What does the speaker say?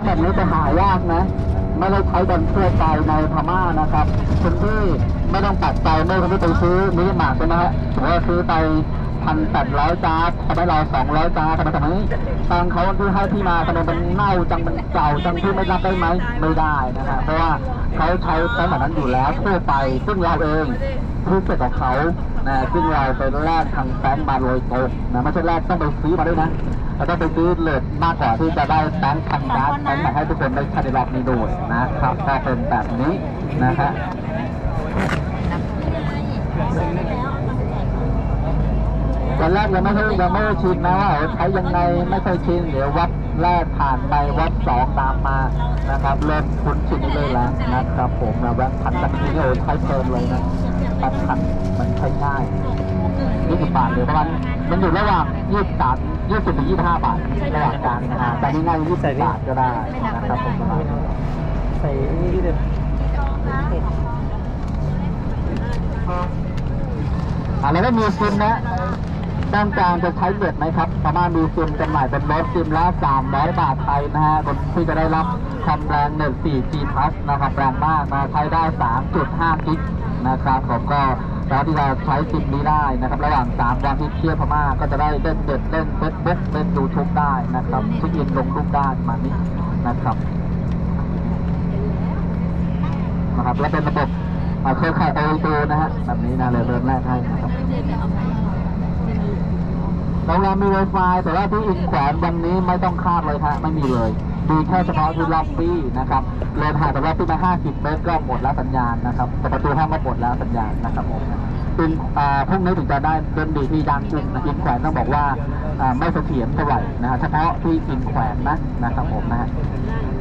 แบบนี้จะหายากนะไม่ได้ใช้กันทั่วไปในพม่านะครับคนที่ไม่ต้องตัดใจเมื่อคนที่ไปซื้อมินิมาร์ทใช่ไหมฮะถือว่าซื้อไป1,800 จาร์ดทำให้เรา200 จาร์ดทำไมทางเขาที่ให้ที่มาทำไมมันเน่าจังมันเก่าจังที่ไม่รับได้ไหมไม่ได้นะฮะเพราะว่าเขาใช้แป้งแบบนั้นอยู่แล้วทั่วไปซึ่งเราเองรู้สึกของเขานะซึ่งเราไปแลกทางแป้งมาโดยตรงนะไม่ใช่แลกต้องไปซื้อมาด้วยนะเราต้องไปซื้อเลทมากกว่าที่จะได้แป้งพันจาร์ดแป้งมาให้ทุกคนได้ใช้ในรอบนี้ด้วยนะครับถ้าเป็นแบบนี้นะฮะตอนแรกยังไม่ชินนะว่าใช้ยังไงไม่เคยชินเดี๋ยววัดแรกผ่านไปวัด2ตามมานะครับเริ่มคุ้นชินเลยแล้วนะครับผมนะแบงค์พันจากนี้โอ้ใช้เพลินเลยนะแบงค์พันมันใช้ง่าย20 บาทหรือประมาณมันอยู่ระหว่าง20 ถึง 25 บาทระหว่างกลางแต่นี่ง่าย20 บาทก็ได้นะครับผมใส่นี่เด็ดอะไรก็มีซิมนะต้องการจะใช้เน็ตไหมครับประมาณมีซิมจำหน่ายเป็นรถซิมละ300 บาทไทยนะฮะคนที่จะได้รับความแรงเน็ต 4G Plus นะครับแรงมากนะใช้ได้ 3.5 กิกนะครับผมก็แล้วที่เราใช้ซิมนี้ได้นะครับระหว่าง3 วันที่เที่ยวพม่าก็จะได้เล่นเน็ตเล่นเฟซบุ๊กเล่นยูทูบได้นะครับที่ยินลงรูปได้มานี้นะครับและเป็นระบบเครือข่าย OED นะฮะแบบนี้นะเลยเริ่มแรกให้นะครับโรงแรมมี Wi-Fi แต่ว่าที่อินแขวนวันนี้ไม่ต้องคาดเลยครับไม่มีเลยมีแค่เฉพาะที่ล็อบบี้นะครับเลยห่างจากล็อบบี้มา50 เมตรก็หมดแล้วสัญญาณนะครับแต่ประตูห้องก็หมดแล้วสัญญาณนะครับผมซึ่งพวกนี้ถึงจะได้เดินดีที่ย่างกุ้งนะอินแขวนต้องบอกว่าไม่เสถียรเท่าไหร่นะฮะเฉพาะที่อินแขวนนะครับผมนะฮะ